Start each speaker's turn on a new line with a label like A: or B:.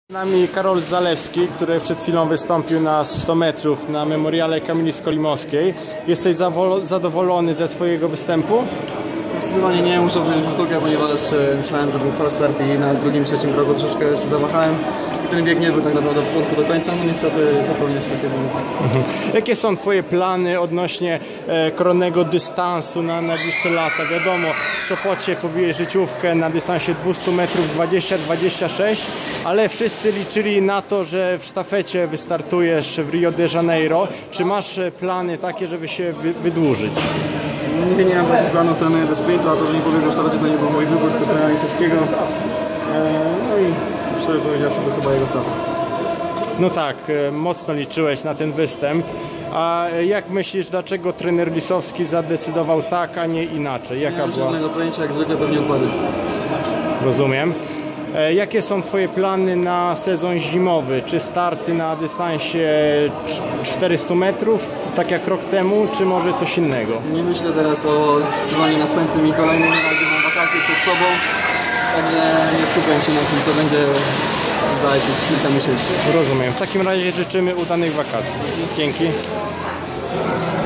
A: Z nami Karol Zalewski, który przed chwilą wystąpił na 100 metrów na memoriale Kamińsko-Limowskiej. Jesteś zadowolony ze swojego występu?
B: Zdecydowanie nie, muszę powiedzieć powtórkę, ponieważ myślałem, że był fast start i na drugim, trzecim kroku troszeczkę się zawahałem. I ten bieg nie był tak naprawdę od początku do końca, no niestety popełnić takie błędy.
A: Jakie są Twoje plany odnośnie koronnego dystansu na najbliższe lata? Wiadomo, w Sopocie pobiłeś życiówkę na dystansie 200 metrów 20-26, ale wszyscy liczyli na to, że w sztafecie wystartujesz w Rio de Janeiro. Czy masz plany takie, żeby się wydłużyć?
B: Nie mam takich planów, trenuję do sprintu, a to, że nie powiedzą w sztafecie, to nie był mój wybór, tylko trenera Lisewskiego. No i szczerze powiedziawszy, to chyba jego strata.
A: No tak, mocno liczyłeś na ten występ. A jak myślisz, dlaczego trener Lisowski zadecydował tak, a nie inaczej? Jaka
B: Nie mam
A: była?
B: żadnego pojęcia, jak zwykle pewnie układy.
A: Rozumiem. Jakie są Twoje plany na sezon zimowy? Czy starty na dystansie 400 metrów, tak jak rok temu, czy może coś innego?
B: Nie myślę teraz o sezonie następnym i kolejnym, na razie mam wakacje przed sobą. Także nie skupiam się na tym, co będzie za jakieś kilka miesięcy.
A: Rozumiem. W takim razie życzymy udanych wakacji. Dzięki.